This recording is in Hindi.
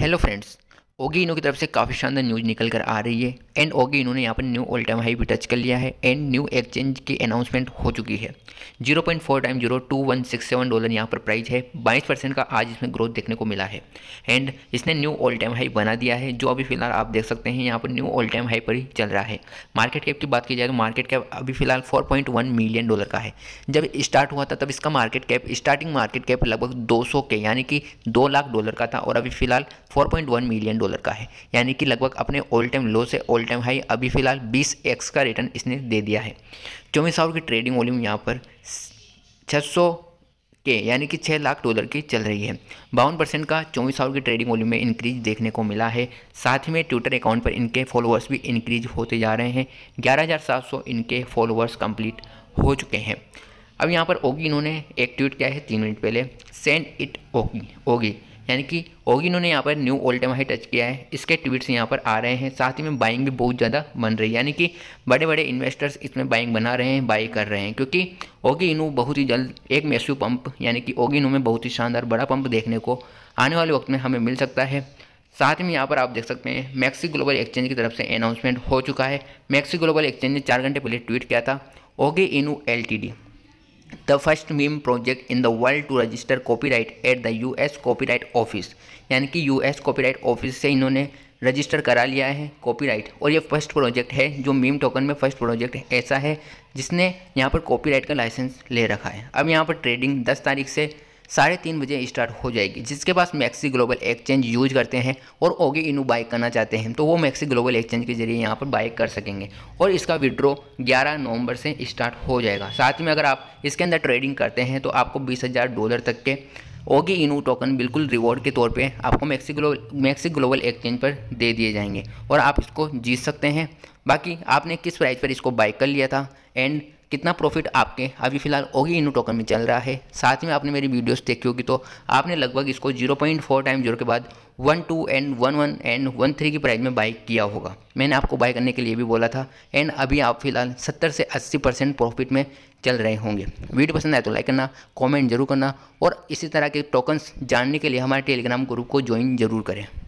Hello friends. ओगी इनो की तरफ से काफ़ी शानदार न्यूज़ निकल कर आ रही है एंड ओगी इनो ने यहाँ पर न्यू ऑल टाइम हाई भी टच कर लिया है एंड न्यू एक्सचेंज की अनाउंसमेंट हो चुकी है। 0.4 टाइम 02167 डॉलर यहाँ पर प्राइस है। 22% का आज इसमें ग्रोथ देखने को मिला है एंड इसने न्यू ऑल टाइम हाई बना दिया है, जो अभी फिलहाल आप देख सकते हैं यहाँ पर न्यू ऑल टाइम हाई पर ही चल रहा है। मार्केट कैप की बात की जाए तो मार्केट कैप अभी फिलहाल 4.1 मिलियन डॉलर का है। जब स्टार्ट हुआ था तब इसका market cap starting market cap लगभग 200 के यानी कि 2 लाख डॉलर का था और अभी फिलहाल 4.1 मिलियन डॉलर का है, यानी कि लगभग अपने ऑल टाइम लो से ऑल टाइम हाई अभी फिलहाल 20x का रिटर्न इसने दे दिया है। 24 आवर की ट्रेडिंग वॉल्यूम यहाँ पर 600 के यानी कि 6 लाख डॉलर की चल रही है। 52% का 24 आवर की ट्रेडिंग वॉल्यूम में इंक्रीज देखने को मिला है। साथ ही में ट्विटर अकाउंट पर इनके फॉलोअर्स भी इंक्रीज होते जा रहे हैं। 11,700 इनके फॉलोअर्स कंप्लीट हो चुके हैं। अब यहाँ पर ओगी इन्होंने एक ट्वीट किया है 3 मिनट पहले, सेंड इट ओगी यानी कि ओगी इन्होंने यहाँ पर new all time high touch किया है। इसके ट्वीट्स यहाँ पर आ रहे हैं। साथ ही में बाइंग भी बहुत ज़्यादा बन रही है, यानी कि बड़े बड़े इन्वेस्टर्स इसमें बाइंग बना रहे हैं, बाई कर रहे हैं, क्योंकि ओगी इनो बहुत ही जल्द एक मैसिव पंप यानी कि ओगी इनो में बहुत ही शानदार बड़ा पंप देखने को आने वाले वक्त में हमें मिल सकता है। साथ में यहाँ पर आप देख सकते हैं मैक्सी ग्लोबल एक्सचेंज की तरफ से अनाउंसमेंट हो चुका है। मैक्सी ग्लोबल एक्सचेंज ने 4 घंटे पहले ट्वीट किया था, Oggy Inu LTD the first meme project in the world to register copyright at the US copyright office, यानी कि US कॉपीराइट ऑफिस से इन्होंने रजिस्टर करा लिया है कॉपीराइट। और ये फर्स्ट प्रोजेक्ट है जो मीम टोकन में फर्स्ट प्रोजेक्ट ऐसा है जिसने यहाँ पर कॉपीराइट का लाइसेंस ले रखा है। अब यहाँ पर ट्रेडिंग 10 तारीख से 3:30 बजे स्टार्ट हो जाएगी। जिसके पास मैक्सी ग्लोबल एक्सचेंज यूज करते हैं और ओगी इनो बाय करना चाहते हैं तो वो मैक्सी ग्लोबल एक्सचेंज के जरिए यहाँ पर बाय कर सकेंगे और इसका विड्रॉ 11 नवंबर से स्टार्ट हो जाएगा। साथ में अगर आप इसके अंदर ट्रेडिंग करते हैं तो आपको 20,000 डॉलर तक के ओगी इनो टोकन बिल्कुल रिवॉर्ड के तौर पे आपको मैक्सी ग्लोबल एक्सचेंज पर दे दिए जाएंगे और आप इसको जीत सकते हैं। बाकी आपने किस प्राइस पर इसको बाय कर लिया था एंड कितना प्रॉफिट आपके अभी फिलहाल ओगी इनो टोकन में चल रहा है, साथ में आपने मेरी वीडियोस देखी होगी तो आपने लगभग इसको 0.4 टाइम 0 के बाद 12 एंड 11 एंड 13 की प्राइस में बाई किया होगा। मैंने आपको बाय करने के लिए भी बोला था एंड अभी आप फिलहाल 70 से 80% प्रॉफिट में चल रहे होंगे। वीडियो पसंद आए तो लाइक करना, कॉमेंट जरूर करना और इसी तरह के टोकन्स जानने के लिए हमारे टेलीग्राम ग्रुप को ज्वाइन जरूर करें।